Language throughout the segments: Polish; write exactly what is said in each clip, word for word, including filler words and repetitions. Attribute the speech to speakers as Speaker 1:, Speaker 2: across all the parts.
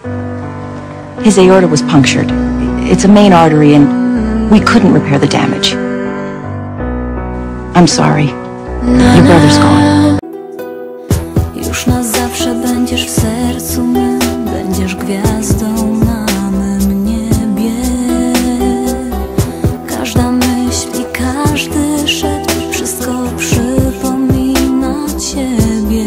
Speaker 1: His aorta was punctured. It's a main artery and we couldn't repair the damage. I'm sorry. Your brother's gone.
Speaker 2: Już na zawsze będziesz w sercu mym, będziesz gwiazdą na mym niebie. Każda myśl i każdy szept, wszystko przypomina ciebie.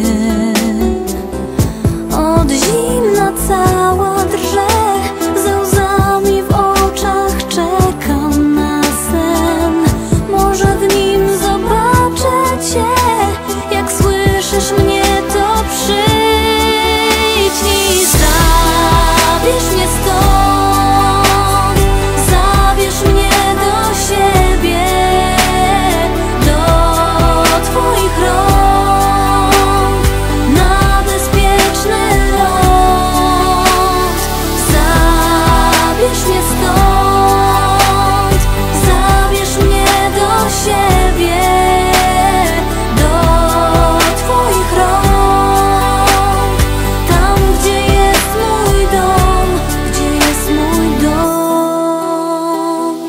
Speaker 2: Od zimna cała drże, ze łzami w oczach czekam na sen. Może w nim zobaczę cię, jak słyszysz mnie, to przyjdź i zabierz mnie stąd, zabierz mnie do siebie, do twoich rąk, na bezpieczny ląd. Zabierz mnie stąd, zabierz mnie do siebie, do twoich rąk, tam gdzie jest mój dom, gdzie jest mój dom.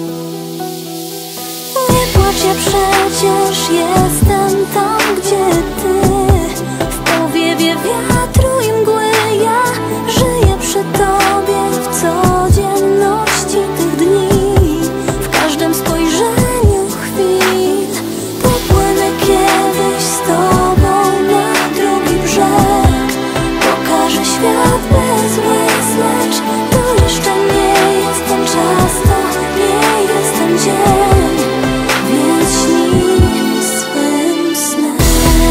Speaker 2: Nie płacz, ja przecież jestem tam, gdzie ty. W powiewie wiatru i mgły ja żyję przy tobie, w codzienności tych dni, w każdym spojrzeniu chwil. Popłynę kiedyś z tobą na drugi brzeg, pokażę świat bez łez, lecz to jeszcze nie jest ten czas, to nie jest ten dzień, więc śnij swym snem.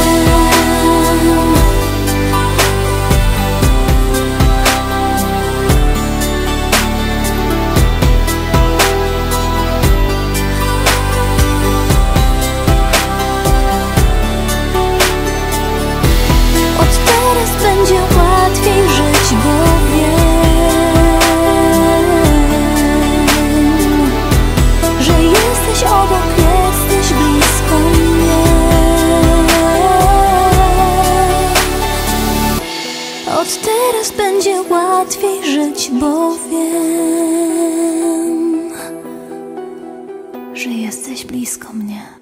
Speaker 2: Od teraz będzie łatwiej żyć, bo wiem, że jesteś obok, jesteś blisko mnie. Od teraz będzie łatwiej żyć, bo wiem, że jesteś blisko mnie.